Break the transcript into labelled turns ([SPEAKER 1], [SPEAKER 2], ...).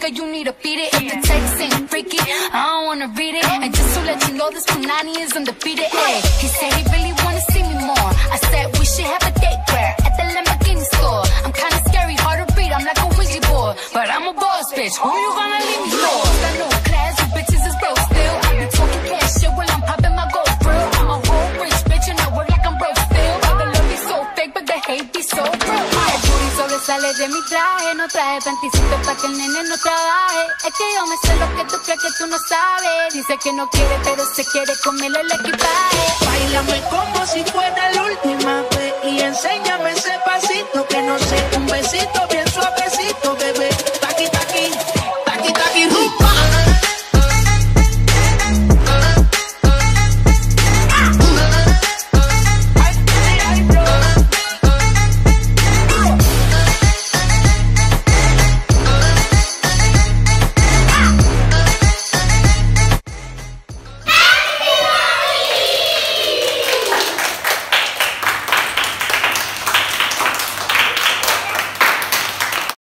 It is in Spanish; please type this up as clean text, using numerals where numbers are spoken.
[SPEAKER 1] nigga, you need to beat it. If the text ain't freaky, I don't wanna read it. And just to let you know, this Punani is undefeated. Hey, he said he really wanna see me more. I said we should have a date where at the Lamborghini store. I'm kinda scary, hard to read, I'm like a Ouija board, but I'm a boss bitch. Who you gonna leave me for? Got no class, you bitches is broke still. I be talking cash shit while I'm popping my gold grill. I'm a whole rich bitch and I work like I'm broke still. But the love be so fake, but the hate be so real. El booty sobresale de mi traje, no traje panticito pa' que el nene no trabaje. Es que yo me sé lo que tú crees que tú no sabes. Dice que no quiere, pero se quiere comerle el equipaje.
[SPEAKER 2] Báilame como si fuera la última vez y enséñame ese pasito que no sé, un besito.